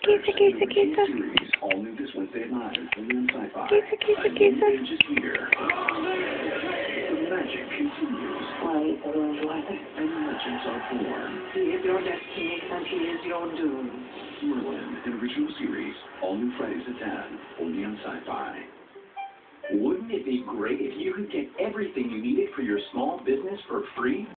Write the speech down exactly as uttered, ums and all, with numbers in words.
Keesa, Keesa, Keesa. All new this Wednesday at nine. Only on Sci-Fi. Keesa, Keesa, Keesa. Just here. The magic continues. Why, everyone's laughing. And legends are born. He is your destiny, and he is your doom. Merlin, an original series. All new Fridays at ten. Only on Sci-Fi. Wouldn't it be great if you could get everything you needed for your small business for free?